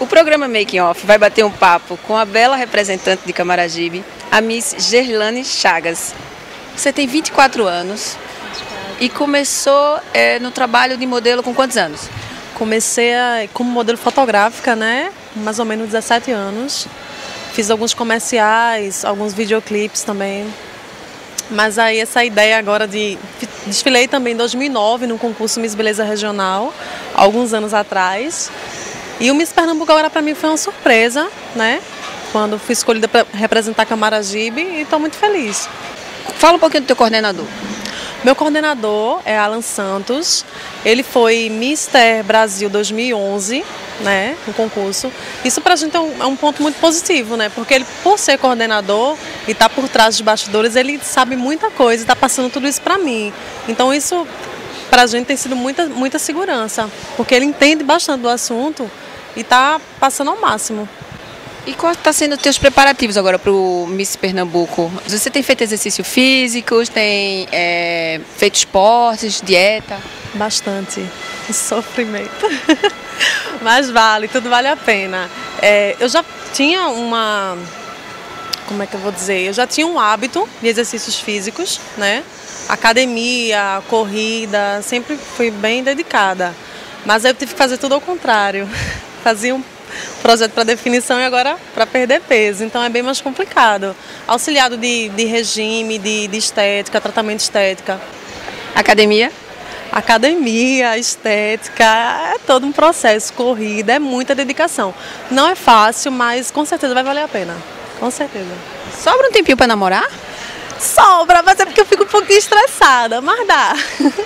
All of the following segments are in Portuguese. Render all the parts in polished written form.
O programa Making Off vai bater um papo com a bela representante de Camaragibe, a Miss Gerlane Chagas. Você tem 24 anos e começou no trabalho de modelo com quantos anos? Comecei como modelo fotográfica, né? Mais ou menos 17 anos. Fiz alguns comerciais, alguns videoclipes também. Mas aí essa ideia agora desfilei também em 2009 no concurso Miss Beleza Regional, alguns anos atrás. E o Miss Pernambuco agora para mim foi uma surpresa, né? Quando fui escolhida para representar Camaragibe e estou muito feliz. Fala um pouquinho do teu coordenador. Meu coordenador é Alan Santos, ele foi Mister Brasil 2011, né, no concurso. Isso pra gente é um ponto muito positivo, né, porque ele, por ser coordenador e tá por trás dos bastidores, ele sabe muita coisa e tá passando tudo isso pra mim. Então isso pra gente tem sido muita segurança, porque ele entende bastante do assunto e tá passando ao máximo. E qual está sendo os teus preparativos agora para o Miss Pernambuco? Você tem feito exercícios físicos, tem feito esportes, dieta? Bastante. Sofrimento. Mas vale, tudo vale a pena. Eu já tinha como é que eu vou dizer? Eu já tinha um hábito de exercícios físicos, né? Academia, corrida, sempre fui bem dedicada. Mas aí eu tive que fazer tudo ao contrário. Fazia um projeto para definição e agora para perder peso, então é bem mais complicado. Auxiliado de regime, de estética, tratamento estética. Academia? Academia, estética, é todo um processo, corrida, é muita dedicação. Não é fácil, mas com certeza vai valer a pena, com certeza. Sobra um tempinho para namorar? Sobra, mas é porque eu fico um pouquinho estressada, mas dá.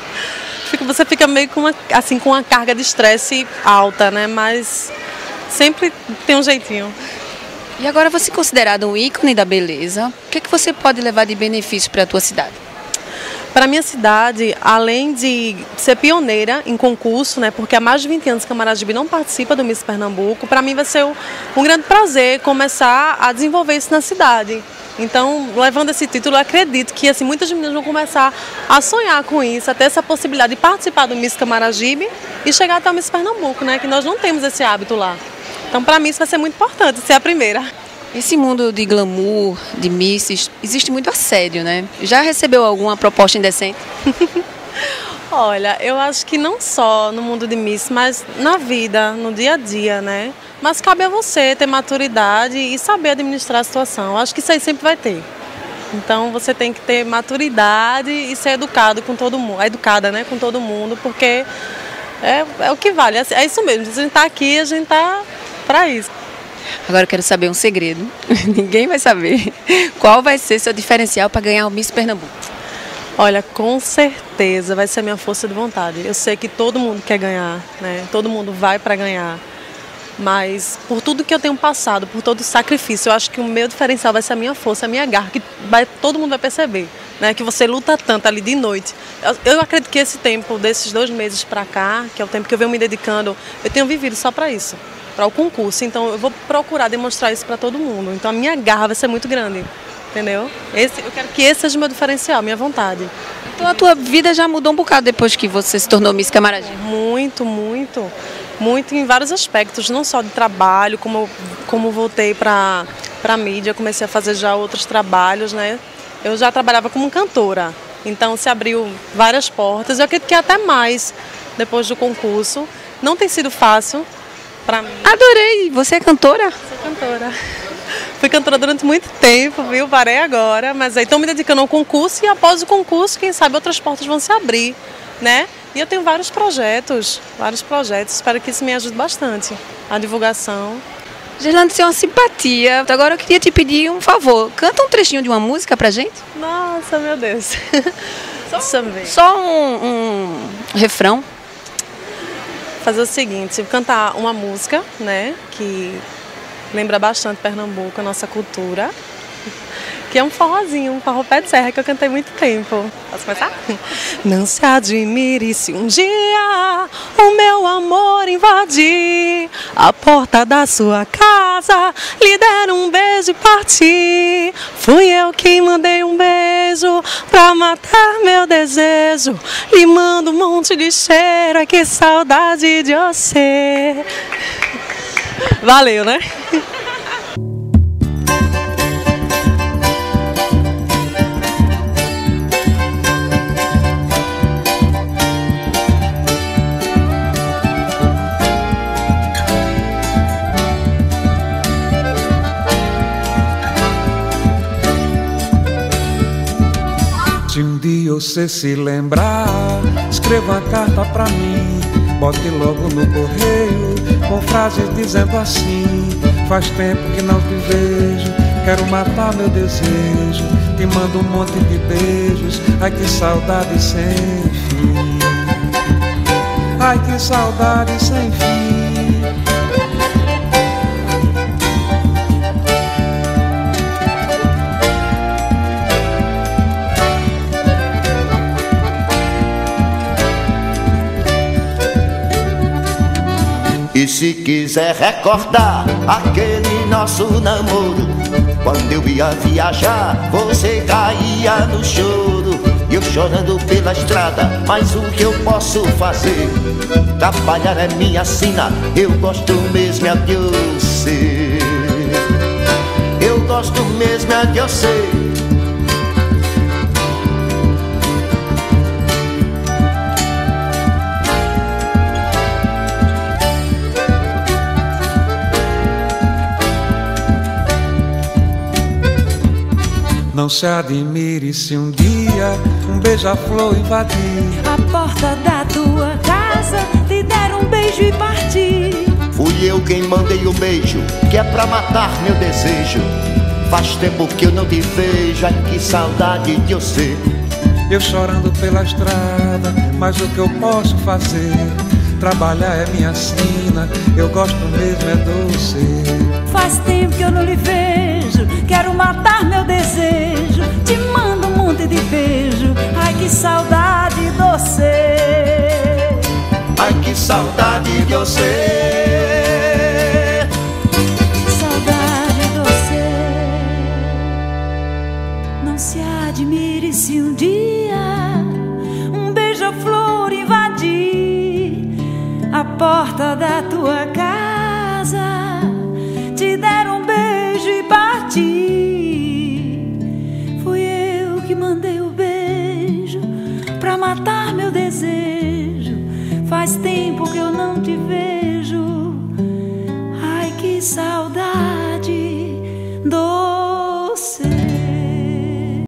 Você fica meio com uma carga de estresse alta, né? Mas sempre tem um jeitinho. E agora você é considerado um ícone da beleza, o que você pode levar de benefício para a tua cidade? Para a minha cidade, além de ser pioneira em concurso, né, porque há mais de 20 anos que Camaragibe não participa do Miss Pernambuco, para mim vai ser um grande prazer começar a desenvolver isso na cidade. Então, levando esse título, eu acredito que assim, muitas meninas vão começar a sonhar com isso, a ter essa possibilidade de participar do Miss Camaragibe e chegar até o Miss Pernambuco, né, que nós não temos esse hábito lá. Então, para mim, isso vai ser muito importante, ser a primeira. Esse mundo de glamour, de misses, existe muito assédio, né? Já recebeu alguma proposta indecente? Olha, eu acho que não só no mundo de miss, mas na vida, no dia a dia, né? Mas cabe a você ter maturidade e saber administrar a situação. Eu acho que isso aí sempre vai ter. Então, você tem que ter maturidade e ser educado com todo mundo, educada, né, com todo mundo, porque é o que vale. É isso mesmo, se a gente está aqui, a gente está para isso. Agora eu quero saber um segredo, ninguém vai saber. Qual vai ser seu diferencial para ganhar o Miss Pernambuco? Olha, com certeza vai ser a minha força de vontade. Eu sei que todo mundo quer ganhar, né? Todo mundo vai para ganhar. Mas por tudo que eu tenho passado, por todo o sacrifício, eu acho que o meu diferencial vai ser a minha força, a minha garra, que todo mundo vai perceber, né? Que você luta tanto ali de noite. Eu acredito que esse tempo, desses 2 meses para cá, que é o tempo que eu venho me dedicando, eu tenho vivido só para isso, para o concurso. Então eu vou procurar demonstrar isso para todo mundo. Então a minha garra vai ser muito grande, entendeu? Eu quero que esse seja o meu diferencial, minha vontade. Então a tua vida já mudou um bocado depois que você se tornou Miss Camaragibe? Muito, muito. Muito em vários aspectos, não só de trabalho, como voltei para a mídia, comecei a fazer já outros trabalhos, né? Eu já trabalhava como cantora, então se abriu várias portas, eu acredito que até mais depois do concurso. Não tem sido fácil para mim. Adorei! Você é cantora? Sou cantora. Fui cantora durante muito tempo, viu? Parei agora, mas aí estou me dedicando ao concurso e após o concurso, quem sabe outras portas vão se abrir, né? E eu tenho vários projetos, espero que isso me ajude bastante, a divulgação. Gerlane, você é uma simpatia. Agora eu queria te pedir um favor, canta um trechinho de uma música pra gente? Nossa, meu Deus. Só um refrão. Fazer o seguinte, cantar uma música, né, que lembra bastante Pernambuco, a nossa cultura, que é um forrozinho, um forró pé de serra que eu cantei muito tempo. Posso começar? Não se admire se um dia o meu amor invadir a porta da sua casa, lhe der um beijo e partir. Fui eu que mandei um beijo pra matar meu desejo. Lhe mando um monte de cheiro, ai que saudade de você. Valeu, né? Se um dia você se lembrar, escreva uma carta pra mim, bote logo no correio, com frases dizendo assim: faz tempo que não te vejo, quero matar meu desejo, te mando um monte de beijos, ai que saudade sem fim, ai que saudade sem fim. E se quiser recordar aquele nosso namoro, quando eu ia viajar, você caía no choro, e eu chorando pela estrada, mas o que eu posso fazer? Trabalhar é minha sina, eu gosto mesmo é de você. Eu gosto mesmo é de você. Não se admire se um dia um beija-flor invadir a porta da tua casa, te der um beijo e partir. Fui eu quem mandei o beijo, que é pra matar meu desejo. Faz tempo que eu não te vejo, ai que saudade de você. Eu chorando pela estrada, mas o que eu posso fazer? Trabalhar é minha sina, eu gosto mesmo é de você. Faz tempo que eu não lhe vejo, quero matar meu desejo, te mando um monte de beijo, ai que saudade de você. Ai que saudade de você. Saudade de você. Não se admire se um dia um beija-flor invadir a porta da tua casa, te der um beijo e partir. Fui eu que mandei o beijo pra matar meu desejo. Faz tempo que eu não te vejo, ai que saudade